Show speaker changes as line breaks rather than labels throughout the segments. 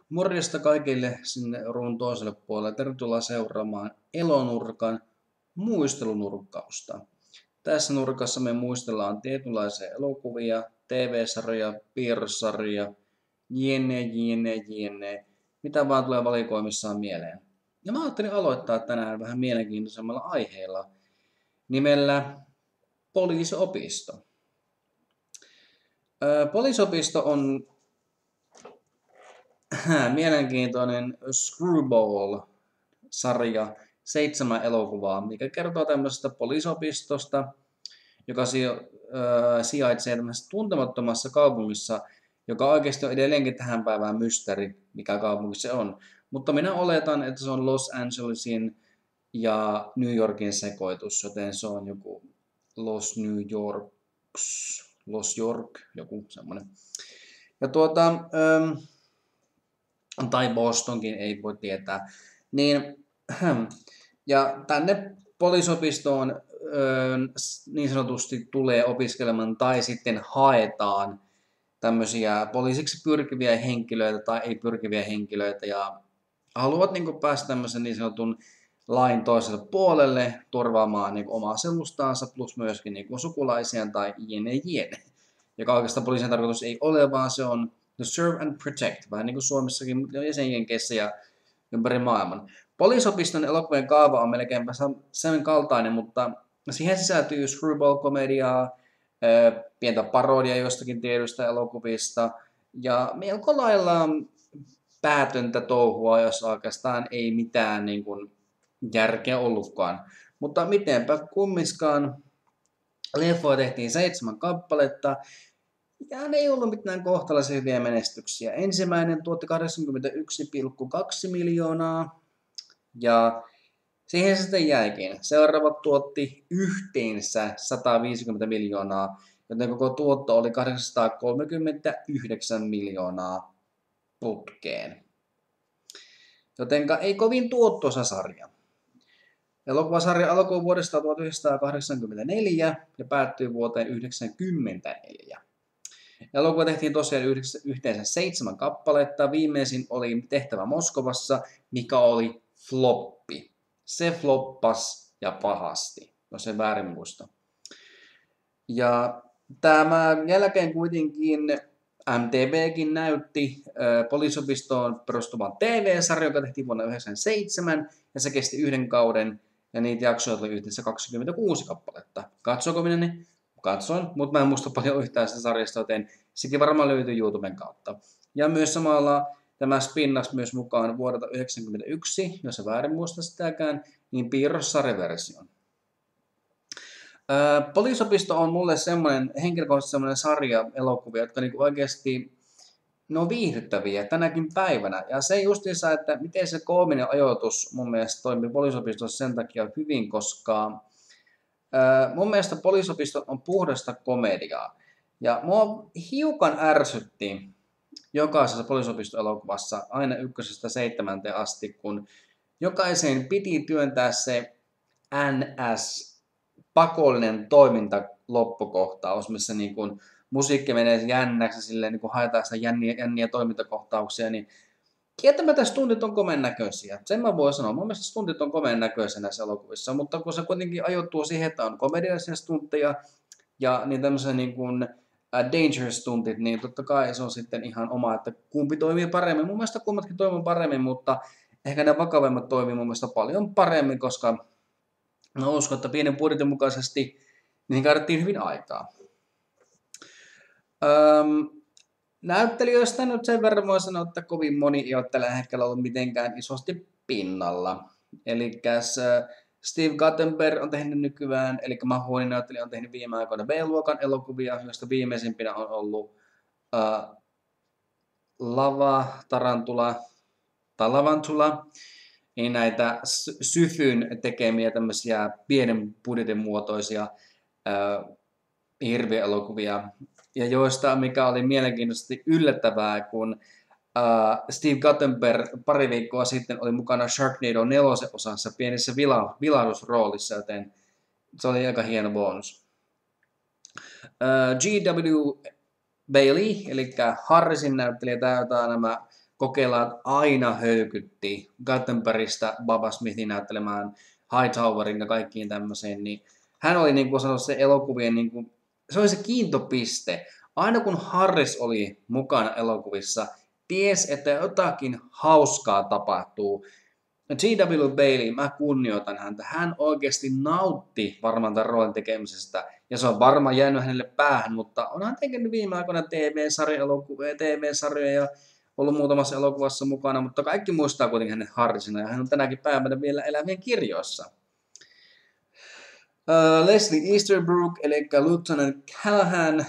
Morjesta kaikille sinne ruudun toiselle puolelle. Tervetuloa seuraamaan Elonurkan muistelunurkkausta. Tässä nurkassa me muistellaan tietynlaisia elokuvia, TV-sarjoja, piirrossarjoja, jne. Mitä vaan tulee valikoimissaan mieleen. Ja mä ajattelin aloittaa tänään vähän mielenkiintoisemmalla aiheella nimellä Poliisiopisto. Poliisiopisto on mielenkiintoinen Screwball-sarja, 7 elokuvaa, mikä kertoo tämmöisestä poliisiopistosta, joka sijaitsee tämmöisessä tuntemattomassa kaupungissa, joka oikeasti on edelleenkin tähän päivään mysteeri, mikä kaupunki se on. Mutta minä oletan, että se on Los Angelesin ja New Yorkin sekoitus, joten se on joku Los York, joku semmoinen. Ja tai Bostonkin, ei voi tietää. Ja tänne poliisiopistoon niin sanotusti tulee opiskelemaan tai sitten haetaan tämmöisiä poliisiksi pyrkiviä henkilöitä tai ei pyrkiviä henkilöitä ja haluavat päästä tämmöisen niin sanotun lain toiselle puolelle turvaamaan omaa selustaansa plus myöskin sukulaisiaan tai jne. Joka oikeastaan poliisin tarkoitus ei ole, vaan se on to serve and protect, vähän niin kuin Suomessakin jäsenjenkeissä ja ympäri maailman. Poliisiopiston elokuvien kaava on melkeinpä sen kaltainen, mutta siihen sisältyy screwball-komediaa, pientä parodia jostakin tiedosta elokuvista ja melko lailla päätöntä touhua, jos oikeastaan ei mitään järkeä ollutkaan. Mutta mitenpä kummiskaan, leffoja tehtiin 7 kappaletta, ja ne ei ollut mitään kohtalaisen hyviä menestyksiä. Ensimmäinen tuotti 81,2 miljoonaa, ja siihen se sitten jäikin. Seuraavat tuotti yhteensä 150 miljoonaa, joten koko tuotto oli 839 miljoonaa putkeen. Jotenka ei kovin tuottoisa sarja. Elokuvasarja alkoi vuodesta 1984 ja päättyi vuoteen 1994. Elokuva tehtiin tosiaan yhteensä 7 kappaletta. Viimeisin oli Tehtävä Moskovassa, mikä oli floppi. Se floppas ja pahasti, jos en väärin muista. Ja tämän jälkeen kuitenkin MTVkin näytti Poliisiopistoon perustuvan TV-sarjan, joka tehtiin vuonna 1997, ja se kesti 1 kauden, ja niitä jaksoja oli yhteensä 26 kappaletta. Katsoiko minä ne? Katsoin, mutta mä en muista paljon yhtään sitä sarjasta, joten sekin varmaan löytyy YouTuben kautta. Ja myös samalla tämä spinnas myös mukaan vuodelta 1991, jos en väärin muista sitäkään, niin piirrossarjaversion. Poliisiopisto on mulle henkilökohtaisesti semmoinen sarja elokuvia, jotka oikeasti ne on viihdyttäviä tänäkin päivänä. Ja se justiinsa, että miten se koominen ajoitus mun mielestä toimii Poliisiopistossa sen takia hyvin, koska mun mielestä Poliisiopisto on puhdasta komediaa. Ja mua hiukan ärsytti jokaisessa Poliisiopisto-elokuvassa aina 1-7 asti, kun jokaisen piti työntää se NS-pakollinen toiminta loppukohtaus, missä musiikki menee jännäksi, silleen haetaan sitä jänniä toimintakohtauksia, niin kieltämättä stuntit on komeen näköisiä. Sen mä voin sanoa. Mun mielestä stuntit on komeen näköisiä näissä elokuvissa, mutta kun se kuitenkin ajoittuu siihen, että on komediallisia stuntteja ja niin tämmöisiä dangerous stuntit, niin totta kai se on sitten ihan oma, että kumpi toimii paremmin. Mun mielestä kummatkin toimii paremmin, mutta ehkä ne vakavemmat toimii mun mielestä paljon paremmin, koska mä uskon, että pienen budjetin mukaisesti niihin käytettiin hyvin aikaa. Näyttelijöistä nyt sen verran voi sanoa, että kovin moni ei ole tällä hetkellä ollut mitenkään isosti pinnalla. Eli Steve Guttenberg on tehnyt nykyään, eli Mahonin näyttelijä on tehnyt viime aikoina B-luokan elokuvia, joista viimeisimpinä on ollut Lavantula, niin näitä Syfyn tekemiä tämmöisiä pienen budjetin muotoisia hirvielokuvia, ja joista mikä oli mielenkiintoisesti yllättävää, kun Steve Guttenberg pari viikkoa sitten oli mukana Sharknado 4 osassa pienessä vilahdusroolissa, joten se oli aika hieno bonus. G.W. Bailey, eli Harrisin näyttelijä, täytää nämä kokeillaan aina höykytti Guttenbergistä Baba Smithin näyttelemään Hightowerin ja kaikkiin tämmöiseen, niin hän oli niin kuin sanoa se elokuvien, niin kuin, se oli se kiintopiste. Aina kun Harris oli mukana elokuvissa, ties, että jotakin hauskaa tapahtuu. G.W. Bailey, mä kunnioitan häntä. Hän oikeasti nautti varmaan tämän roolin tekemisestä. Ja se on varmaan jäänyt hänelle päähän, mutta onhan tehnyt viime aikoina TV-sarjoja ja ollut muutamassa elokuvassa mukana, mutta kaikki muistaa kuitenkin hänen Harrisina ja hän on tänäkin päivänä vielä elävien kirjoissa. Leslie Easterbrook, eli Lieutenant Callahan,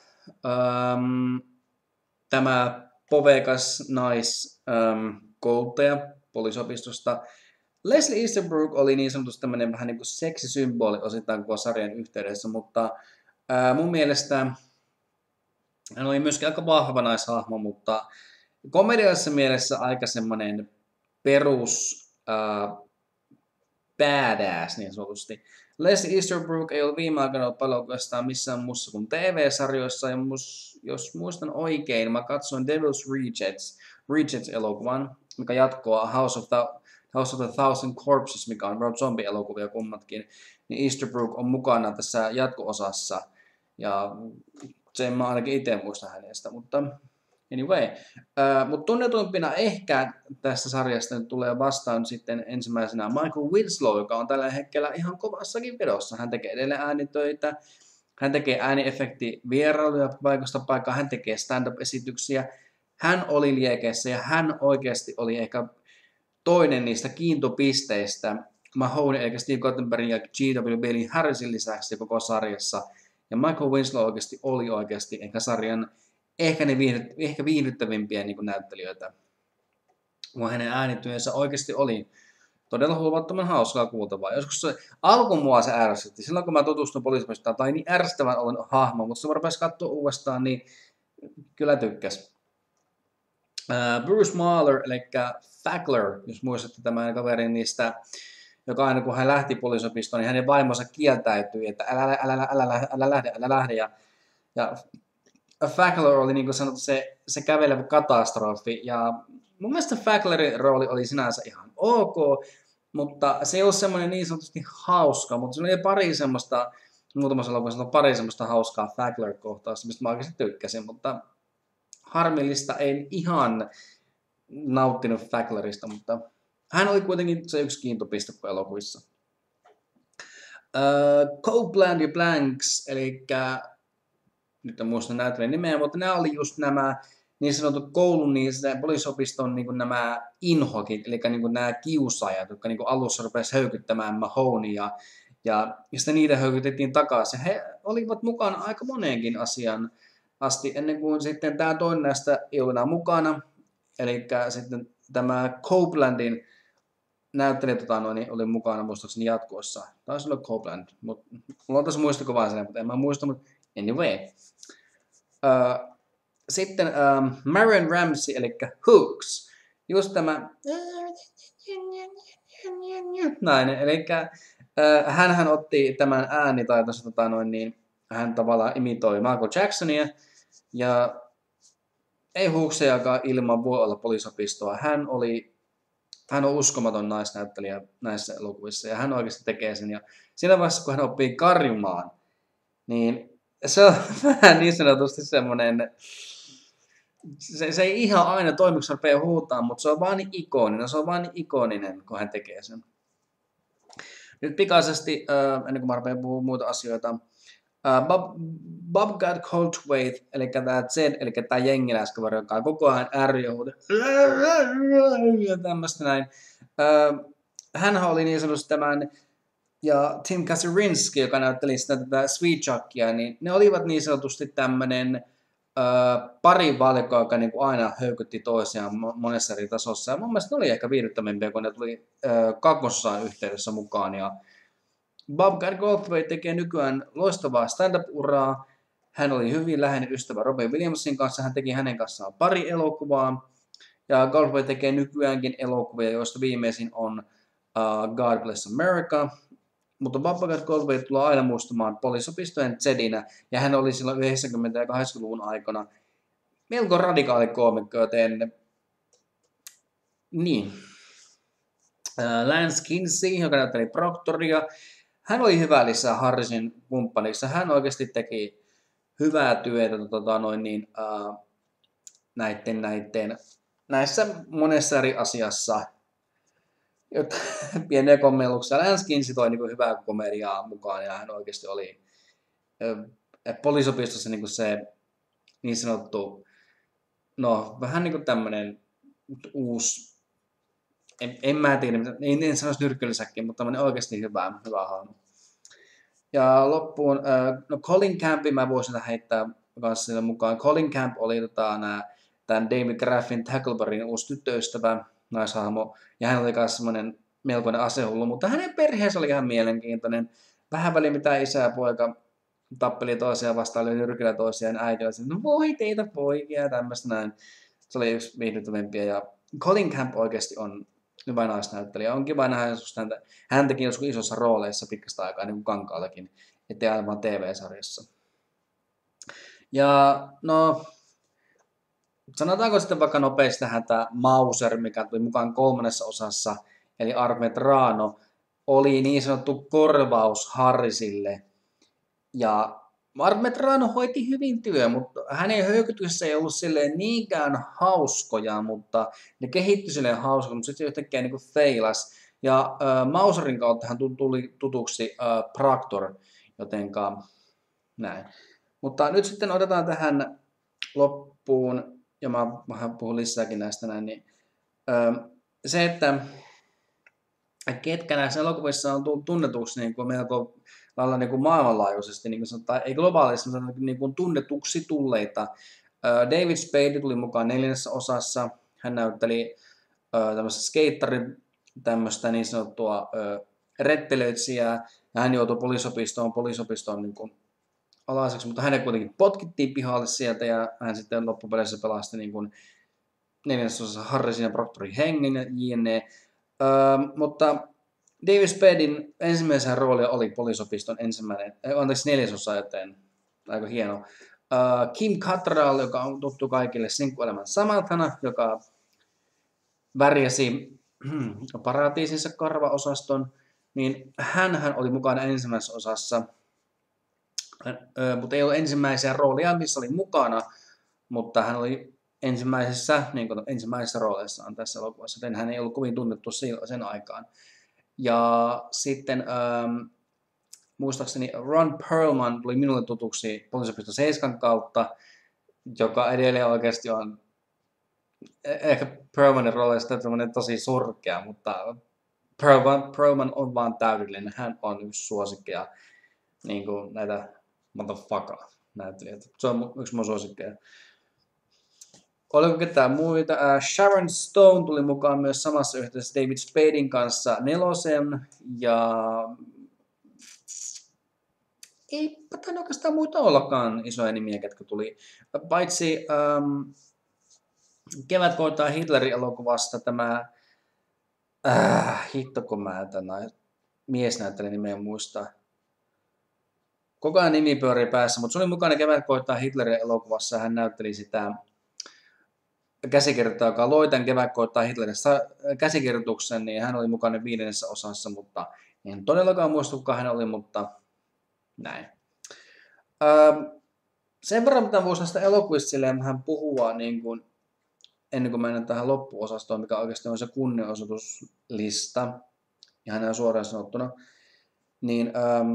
tämä povekas naiskouluttaja poliisiopistosta. Leslie Easterbrook oli niin sanotusti tämmöinen vähän niin kuin seksisymboli osittain koko sarjan yhteydessä, mutta mun mielestä hän oli myöskin aika vahva naishahmo, mutta komediallisessa mielessä aika semmoinen perus badass niin sanotusti. Leslie Easterbrook ei ole viime aikoina ollut paljon oikeastaan missään muussa kuin TV-sarjoissa, ja jos muistan oikein, mä katsoin Devil's Rejects-elokuvan, mikä jatkoa House of the Thousand Corpses, mikä on zombie-elokuvia kummatkin, niin Easterbrook on mukana tässä jatko-osassa, ja sen mä ainakin itse muistan hänestä, mutta anyway. Mutta tunnetuimpina ehkä tästä sarjasta nyt tulee vastaan sitten ensimmäisenä Michael Winslow, joka on tällä hetkellä ihan kovassakin vedossa. Hän tekee edelleen äänitöitä, hän tekee ääniefektivierailuja paikasta paikkaan, hän tekee stand-up-esityksiä. Hän oli liekeissä ja hän oikeasti oli ehkä toinen niistä kiintopisteistä Mahoney, eli Steve Guttenbergin ja G.W. Bailey Harrisin lisäksi koko sarjassa. Ja Michael Winslow oli oikeasti ehkä sarjan ehkä viihdyttävimpiä niin kuin näyttelijöitä. Kun hänen äänityönsä oikeasti oli todella huomattoman hauskaa kuultavaa. Joskus alkuun mua se ärsytti. Silloin kun mä tutustuin poliisipäistään, tai niin ärsyttävän olen hahmo, mutta se rupesi katsoa uudestaan, niin kyllä tykkäs. Bruce Mahler, eli Fackler, jos muistatte tämän kaverin niistä, joka aina kun hän lähti poliisiopistoon, niin hänen vaimonsa kieltäytyi, että älä lähde. Ja Fackler oli niin kuin sanottu se kävelevä katastrofi, ja mun mielestä Facklerin rooli oli sinänsä ihan ok, mutta se ei ole semmoinen niin sanotusti hauska, mutta se oli muutamassa elokuvassa on pari semmoista hauskaa Fackler-kohtausta, mistä mä oikeasti tykkäsin, mutta harmillista, en ihan nauttinut Facklerista, mutta hän oli kuitenkin se yksi kiintopiste elokuvissa. Copeland ja Blanks, eli nyt en muista näyttelijän nimeä, mutta nämä oli just nämä niin sanotut koulun, poliisiopiston niin kuin nämä inhokit, eli niin kuin nämä kiusaajat, jotka niin kuin alussa rupesivat höykyttämään Mahoneya, ja sitten niitä höykytettiin takaisin. He olivat mukana aika moneenkin asian asti, ennen kuin sitten tämä toinen näistä ei ole enää mukana, eli sitten tämä Copelandin näyttelijä oli mukana muistaakseni jatkoissa. Taisi olla Copeland, mutta mulla on tässä muistikuva sen, mutta en mä muista, mutta anyway. Sitten Marion Ramsey, eli Hooks. Just tämä nainen, eli hänhän otti tämän äänitaitonsa, niin hän tavallaan imitoi Michael Jacksonia, ja ei Hooksejakaan ilman voi olla poliisiopistoa. Hän on uskomaton naisnäyttelijä näissä elokuvissa, ja hän oikeasti tekee sen, ja siinä vaiheessa, kun hän oppii karjumaan, niin se on vähän niin sanotusti semmoinen, se ei ihan aina toimi, kun se rupeaa huutaa, mutta se on vaan niin ikoninen, kun hän tekee sen. Nyt pikaisesti, ennen kuin mä rupean puhumaan muita asioita, Bobcat Goldthwait, eli tämä Zed, eli tämä jengiläiskaveri, joka on koko ajan ärjöhuuta ja tämmöistä näin. Hänhän oli niin sanotusti tämän, ja Tim Kazurinsky, joka näytteli sitä tätä Sweet Chuckia, niin ne olivat niin sanotusti tämmöinen pari valikkoa, joka niin kuin aina höykytti toisiaan monessa eri tasossa. Ja mun mielestä ne oli ehkä viihdyttävämpiä, kun ne tuli kakkososaan yhteydessä mukaan. Ja Bobcat Goldthwait tekee nykyään loistavaa stand-up-uraa. Hän oli hyvin läheinen ystävä Robin Williamsin kanssa. Hän teki hänen kanssaan pari elokuvaa. Ja Goldthwait tekee nykyäänkin elokuvia, joista viimeisin on God Bless America. Mutta Bobcat Goldthwait tulee aina muistamaan poliisiopistojen Zedinä. Ja hän oli silloin 90- ja 80-luvun aikana melko radikaali koomikko, joten Niin. Lance Kinsey, joka näytteli Proctoria, hän oli hyvä lisää Harrisin kumppaniksi. Hän oikeasti teki hyvää työtä näissä monessa eri asiassa. Pieniä kommelluksia. Lance Kinsey toi niin hyvää komediaa mukaan ja hän oikeasti oli poliisopistossa niin se niin sanottu, no vähän niin kuin tämmöinen uusi, en mä tiedä, en sanoisi nyrkkeilysäkki, mutta tämmöinen oikeasti hyvä hahmo. Ja loppuun, no Colin Campin mä voisin heittää kanssa sille mukaan. Colin Camp oli tämän David Graffin Tackleberryn uusi tyttöystävä, naishahmo, ja hän oli myös semmoinen melkoinen asehullu, mutta hänen perheensä oli ihan mielenkiintoinen. Vähän väliä mitä isä ja poika tappeli toisiaan vastaan, oli nyrkillä toisiaan, äiti oli no voi teitä poikia ja tämmöistä näin. Se oli yksi viihdyttävimpiä ja Colin Camp oikeasti on hyvä naisnäyttelijä. On kiva nähdä häntäkin joskus isossa rooleissa pitkästä aikaa, niin kuin Kankaallakin, ettei aivan TV-sarjassa. Ja no, sanotaanko sitten vaikka nopeasti tähän tämä Mauser, mikä tuli mukaan 3. osassa, eli Ahmed Rano, oli niin sanottu korvaus Harrisille. Ja Ahmed Rano hoiti hyvin työ, mutta hänen höykytyksessä ei ollut silleen niinkään hauskoja, mutta ne kehittyi silleen hauskoja, mutta sitten yhtäkkiä niin kuin feilas. Ja Mauserin kautta hän tuli tutuksi Proctor, jotenka näin. Mutta nyt sitten otetaan tähän loppuun, ja mä vähän puhun lisääkin näistä näin, niin se, että ketkä näissä elokuvissa on tullut tunnetuksi niin kuin melko lailla niin kuin maailmanlaajuisesti, niin kuin sanotaan, ei globaalisti, mutta niin kuin tunnetuksi tulleita. David Spade tuli mukaan 4. osassa. Hän näytteli tämmöistä skeittarin, tämmöistä niin sanottua rettelöitsijää, ja hän joutui poliisopistoon niin kuin alaiseksi, mutta hänet kuitenkin potkittiin pihalle sieltä, ja hän sitten loppupeleissä pelasti niin kuin 4. osassa Harrisin ja Proctorin hengen ja jne. Mutta David Spaden ensimmäisen rooli oli poliisopiston 4. osa, joten aika hieno. Kim Cattrall, joka on tuttu kaikille Sinkkuelämän Samanthana, joka värjäsi Paratiisinsa karvaosaston, niin hän oli mukana ensimmäisessä osassa, mutta ei ollut ensimmäisiä roolia, missä oli mukana, mutta hän oli ensimmäisessä rooleissaan tässä elokuvassa, joten hän ei ollut kovin tunnettu sen aikaan. Ja sitten muistaakseni Ron Perlman tuli minulle tutuksi Poliisopisto 7 kautta, joka edelleen oikeasti on ehkä Perlmanin roolista tosi surkea, mutta Perlman on vaan täydellinen. Hän on yksi suosikkeja, niin kuin näitä motherfucker näyttelijöitä. Se on yksi mun suosikkeja. Oliko ketään muita? Sharon Stone tuli mukaan myös samassa yhteydessä David Spaden kanssa 4. ja eipä tainnut oikeastaan muita ollakaan isoja nimiä, ketkä tuli. Paitsi Kevät koittaa Hitlerin elokuvasta tämä hitto kun mä tämän miesnäyttelijän nimeä muista. Koko ajan nimi pyörii päässä, mutta se oli mukana Kevät koittaa Hitlerin elokuvassa ja hän näytteli sitä käsikirjoittaja, joka loi tämän Kevät koittaa Hitlerin käsikirjoituksen, niin hän oli mukana 5. osassa, mutta en todellakaan muista, kuka hän oli, mutta näin. Sen verran, mitä voisi näistä elokuvista silleen vähän puhua, niin kuin, ennen kuin mennään tähän loppuosastoon, mikä oikeasti on se kunnianosoituslista, ihan näin suoraan sanottuna, niin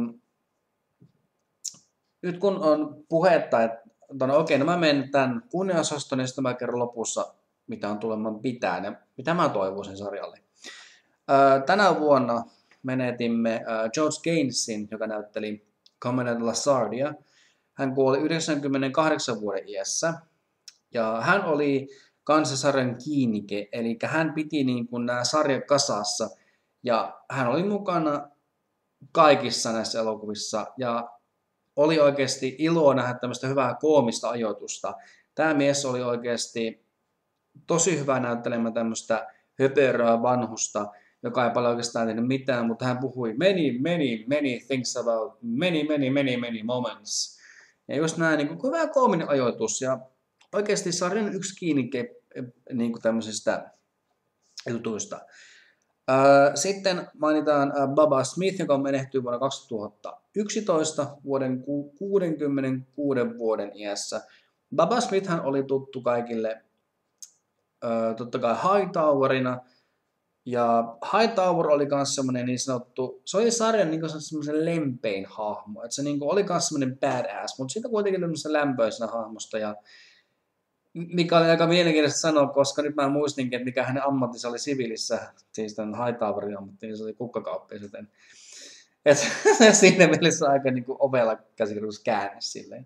nyt kun on puhetta, että mä menen tämän kunnianosaston ja sitten mä kerron lopussa, mitä on tulemaan pitää ja mitä mä toivoisin sarjalle. Tänä vuonna menetimme George Gainesin, joka näytteli Commandant Lassardia. Hän kuoli 98 vuoden iässä ja hän oli kansasarjan kiinnike, eli hän piti niin kuin nämä sarjat kasassa ja hän oli mukana kaikissa näissä elokuvissa ja oli oikeasti ilo nähdä tämmöistä hyvää koomista ajoitusta. Tämä mies oli oikeasti tosi hyvä näyttelemään tämmöistä höperöä vanhusta, joka ei paljon oikeastaan tehnyt mitään, mutta hän puhui many things about many moments. Ja just näin niin kuin hyvä koominen ajoitus ja oikeasti sarjan yksi kiinnike niin kuin tämmöisestä jutuista. Sitten mainitaan Baba Smith, joka menehtyi vuonna 2011 vuoden 66 vuoden iässä. Baba Smithhän oli tuttu kaikille totta kai Hightowerina. Ja Hightower oli myös semmoinen niin sanottu, se oli sarjan niin semmoisen lempein hahmo. Että se niin oli myös semmoinen badass, mutta siitä kuitenkin tämmöisenä lämpöisenä hahmosta. Ja mikä oli aika mielenkiintoista sanoa, koska nyt mä muistinkin, että mikä hänen ammattinsa oli siviilissä, siis tämän Hightowerin ammatti, niin se oli kukkakauppias, joten että siinä mielessä aika niin kuin ovella käsikirjoituskäänne silleen.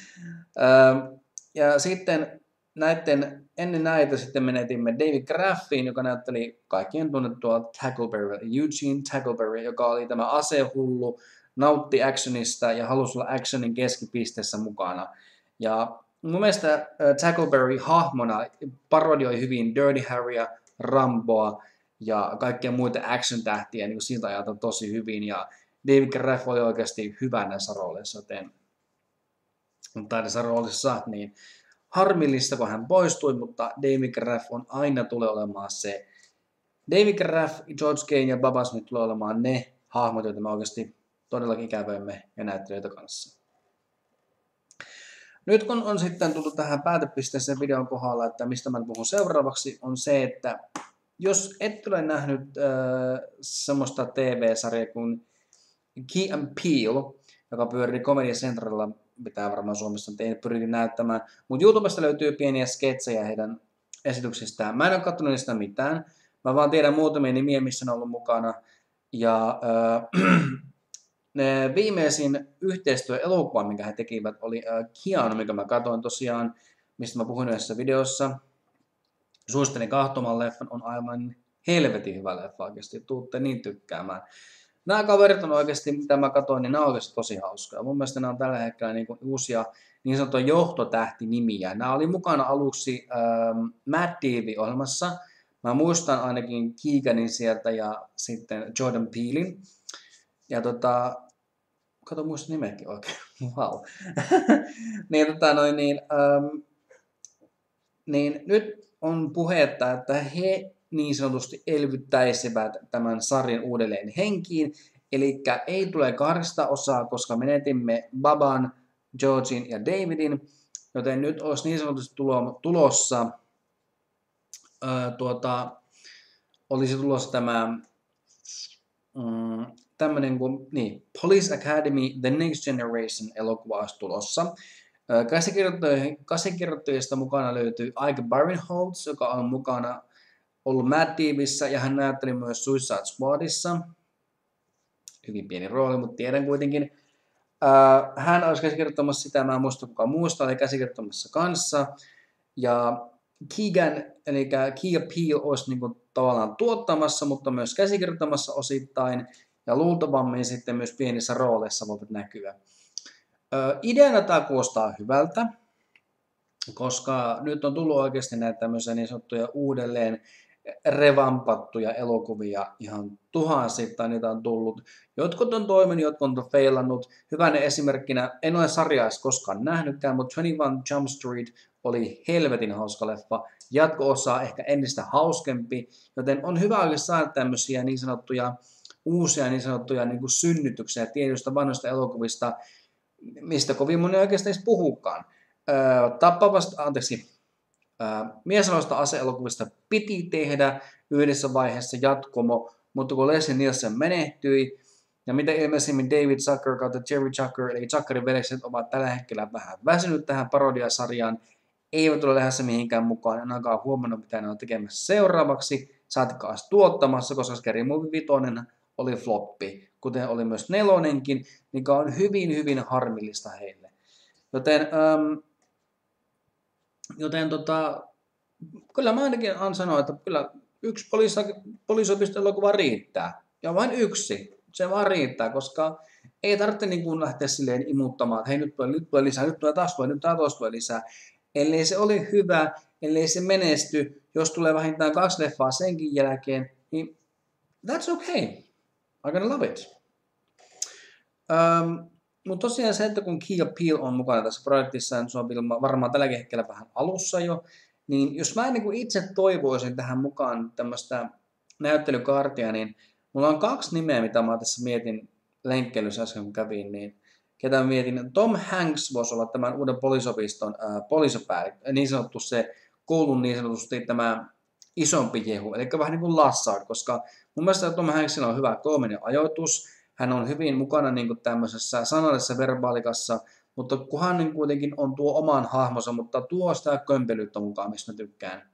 Ja sitten ennen näitä sitten menetimme David Graffiin, joka näytteli kaikkien tunnettua Tackleberry, Eugene Tackleberry, joka oli tämä asehullu, nautti actionista ja halusi olla actionin keskipisteessä mukana. Ja mun mielestä Tackleberry hahmona parodioi hyvin Dirty Harryä, Ramboa ja kaikkia muita action-tähtiä niin siltä ajalta tosi hyvin. Ja David Graff oli oikeasti hyvä näissä rooleissa, niin harmillista, kun hän poistui, mutta David Graff on aina tulee olemaan se. David Graff, George Kane ja Baba Smith tulee olemaan ne hahmot, joita me oikeasti todellakin ikävöimme ja näyttelijöitä kanssa. Nyt kun on sitten tultu tähän päätepisteeseen videon kohdalla, että mistä mä puhun seuraavaksi, on se, että jos et ole nähnyt semmoista TV-sarjaa kuin Key and Peele, joka pyörii Comedy Centralilla, pitää varmaan Suomessa pyritin näyttämään, mutta YouTubesta löytyy pieniä sketsejä heidän esityksistään. Mä en ole katsonut niistä mitään, mä vaan tiedän muutamia nimiä, missä ne on ollut mukana. Ja viimeisin yhteistyöelokuva, minkä he tekivät, oli Keanu, mikä mä katsoin tosiaan, mistä mä puhuin yhdessä videossa. Suosittelen kahtomaan leffan, on aivan helvetin hyvä leffa oikeasti, tuutte niin tykkäämään. Nämä kaverit on oikeasti, mitä mä katsoin, niin nämä on oikeasti tosi hauskaa. Mun mielestä nämä on tällä hetkellä niin kuin uusia niin sanottuja johtotähtinimiä. Nämä oli mukana aluksi Mad TV-ohjelmassa. Mä muistan ainakin Keeganin sieltä ja sitten Jordan Peelin. Ja kato muista nimeäkin oikein. Wow. niin nyt on puhetta, että he niin sanotusti elvyttäisivät tämän sarjan uudelleen henkiin. Eli ei tule 2 osaa, koska menetimme Baban, Georgin ja Davidin. Joten nyt olisi niin sanotusti tulossa tämä tämmöinen kuin Police Academy The Next Generation elokuva olisi tulossa. Käsikirjoittajista mukana löytyy Ike Barinholtz, joka on mukana ollut Mad TV:ssä ja hän näytteli myös Suicide Squadissa. Hyvin pieni rooli, mutta tiedän kuitenkin. Hän olisi käsikirjoittamassa sitä, mä en muista kuka muusta oli käsikirjoittamassa kanssa. Ja Keegan, eli Key and Peele olisi niinku tavallaan tuottamassa, mutta myös käsikirjoittamassa osittain. Ja luultavammin sitten myös pienissä rooleissa voivat näkyä. Ideana tämä kuulostaa hyvältä, koska nyt on tullut oikeasti näitä tämmöisiä niin sanottuja uudelleen revampattuja elokuvia ihan tuhansittain, niitä on tullut. Jotkut on toiminut, jotkut on feilannut. Hyvänä esimerkkinä, en ole sarjaa koskaan nähnytkään, mutta 21 Jump Street oli helvetin hauska leffa. Jatko-osa ehkä entistä hauskempi, joten on hyvä oikeasti saada tämmöisiä niin sanottuja uusia niin sanottuja niin kuin synnytyksiä tietyistä vanhoista elokuvista, mistä kovin moni oikeasti edes puhukaan. Miesaloista ase-elokuvista piti tehdä yhdessä vaiheessa jatkomo, mutta kun Leslie Nielsen menehtyi, ja mitä ilmeisimmin David Zucker kautta Jerry Zucker, eli Zuckerin veljekset ovat tällä hetkellä vähän väsynyt tähän parodiasarjaan, eivät ole lähdössä mihinkään mukaan, en ainakaan huomannut, mitä ne on tekemässä seuraavaksi, saatkaan tuottamassa, koska Scary Movie 5 oli floppi, kuten oli myös 4, mikä on hyvin, hyvin harmillista heille. Joten kyllä mä ainakin sanoa, että kyllä yksi poliisiopisto-elokuva riittää. Ja vain yksi. Se vaan riittää, koska ei tarvitse niin kuin lähteä silleen imuttamaan, että hei nyt tulee lisää, nyt tulee taas lisää. Ellei se oli hyvä, ellei se menesty, jos tulee vähintään 2 leffaa senkin jälkeen, niin that's okay. I'm gonna love it. Mutta tosiaan se, että kun Key and Peele on mukana tässä projektissa, niin se on varmaan tälläkin hetkellä vähän alussa jo, Niin jos mä niin kuin itse toivoisin tähän mukaan tämmöistä näyttelykaartia, niin mulla on 2 nimeä, mitä mä tässä mietin lenkkeilyssä äsken kun kävin, niin ketä mä mietin. Tom Hanks voisi olla tämän uuden poliisopiston poliisipäällikkö, niin sanottu se koulun niin sanotusti tämä isompi jehu, eli vähän niin kuin Lassard, koska mun mielestä Tom Hanksilla on hyvä koominen ajoitus, hän on hyvin mukana niin kuin tämmöisessä sanallisessa verbaalikassa, mutta kunhan niin kuitenkin on tuo oman hahmonsa, mutta tuo sitä kömpelyyttä mukaan, mistä mä tykkään.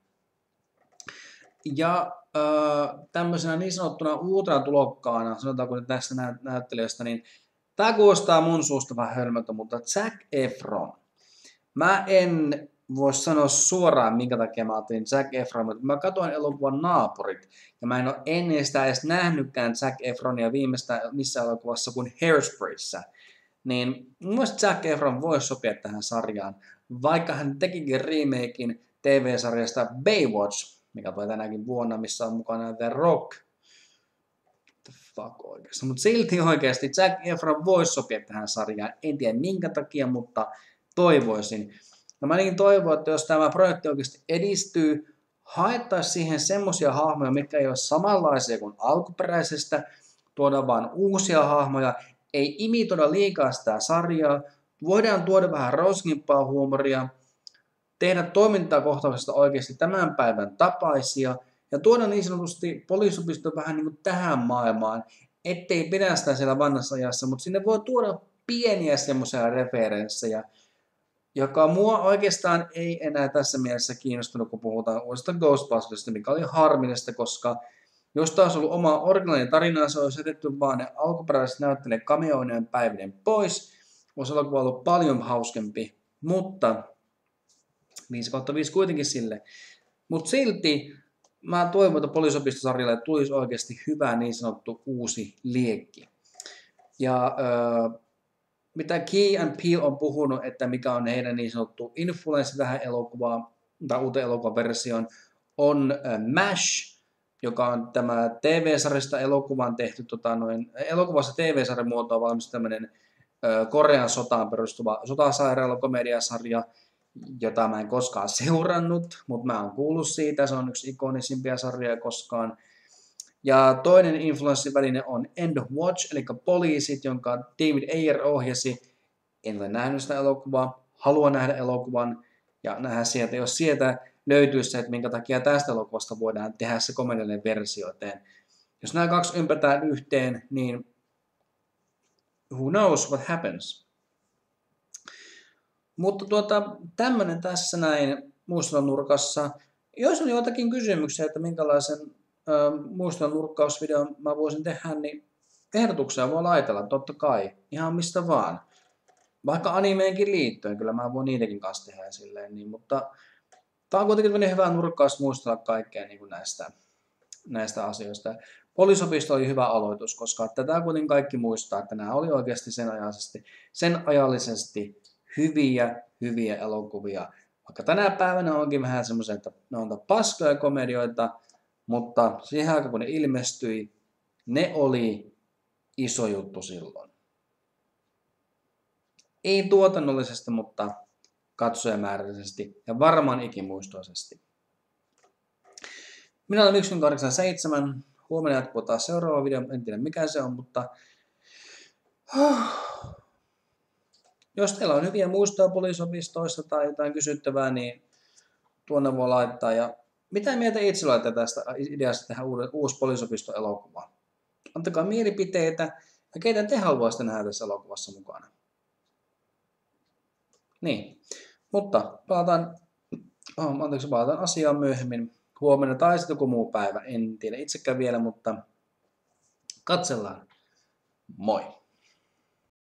Ja tämmöisenä niin sanottuna uutena tulokkaana, sanotaanko nyt tästä näyttelijästä, niin tämä kuulostaa mun suusta vähän hölmöltä, mutta Zac Efron. Mä en voi sanoa suoraan, minkä takia mä otin Zac Efron, mutta mä katsoin elokuvan Naapurit, ja mä en ole ennen sitä edes nähnytkään Zac Efronia viimeistä missä elokuvassa kuin Hairsprayssä. Niin mun mielestä Zac Efron voisi sopia tähän sarjaan, vaikka hän tekikin remakein TV-sarjasta Baywatch, mikä tulee tänäkin vuonna, missä on mukana The Rock. The fuck oikeasti. Mutta silti oikeasti Zac Efron voisi sopia tähän sarjaan. En tiedä minkä takia, mutta toivoisin. Ja mä niin toivon, että jos tämä projekti oikeasti edistyy, haettaisiin siihen semmoisia hahmoja, mitkä ei ole samanlaisia kuin alkuperäisestä, tuoda vaan uusia hahmoja, ei imitoida liikaa sitä sarjaa, voidaan tuoda vähän rouskimpaa huumoria, tehdä toimintakohtauksesta oikeasti tämän päivän tapaisia ja tuoda niin sanotusti poliisopisto vähän niin kuin tähän maailmaan, ettei pidä sitä siellä vanhassa ajassa, mutta sinne voi tuoda pieniä semmoisia referenssejä, joka mua oikeastaan ei enää tässä mielessä kiinnostunut, kun puhutaan uudesta Ghostbustersista, mikä oli harmillista, koska jos taas ollut oma originaalinen tarina, se olisi jätetty vaan ne alkuperäiset näyttelijät cameoineen päivinen pois, olisi elokuva ollut paljon hauskempi, mutta 5/5 kuitenkin sille. Mutta silti mä toivon, että poliisopistosarjalle tulisi oikeasti hyvä niin sanottu uusi liekki. Ja mitä Key and Peele on puhunut, että mikä on heidän niin sanottu influenssi tähän elokuvaan, tai uuteen elokuvan versioon, on MASH, joka on tämä TV-sarjasta elokuvan tehty, elokuvassa TV-sarjan muotoa valmistunut tämmöinen Korean sotaan perustuva sotasairaalakomediasarja, jota mä en koskaan seurannut, mutta mä oon kuullut siitä, se on yksi ikonisimpia sarjoja koskaan. Ja toinen influenssiväline on End of Watch, eli Poliisit, jonka David Ayer ohjasi. En ole nähnyt sitä elokuvaa, haluan nähdä elokuvan ja nähdä sieltä, jos sieltä löytyy se, että minkä takia tästä elokuvasta voidaan tehdä se komediallinen versio. Joten jos nämä 2 ympätään yhteen, niin who knows what happens. Mutta tämmönen tässä näin muistelun nurkassa. Jos on jotakin kysymyksiä, että minkälaisen muistelun nurkkausvideon mä voisin tehdä, niin ehdotuksia voi laitella, totta kai. Ihan mistä vaan. Vaikka animeenkin liittyen, kyllä mä voin niitäkin kanssa tehdä silleen. Niin, mutta tää on kuitenkin hyvä nurkkaus muistella kaikkea niin kuin näistä asioista. Poliisopisto oli hyvä aloitus, koska tätä kuitenkin kaikki muistaa, että nämä oli oikeasti sen ajallisesti hyviä elokuvia. Vaikka tänä päivänä onkin vähän semmoisia, että ne on paskoja komedioita, mutta siihen aikaan kun ne ilmestyi, ne oli iso juttu silloin. Ei tuotannollisesti, mutta katsojamääräisesti ja varmaan ikimuistoisesti. Minä olen 187. Huomenna jatkuu taas seuraava video. En tiedä mikä se on, mutta jos teillä on hyviä muistoja poliisopistoista tai jotain kysyttävää, niin tuonne voi laittaa. Ja mitä mieltä itse olette tästä ideasta tehdä uusi poliisopisto-elokuva? Antakaa mielipiteitä ja keitä te haluaisitte nähdä tässä elokuvassa mukana. Niin, mutta palataan asiaan myöhemmin huomenna tai sitten joku muu päivä. En tiedä itsekään vielä, mutta katsellaan. Moi!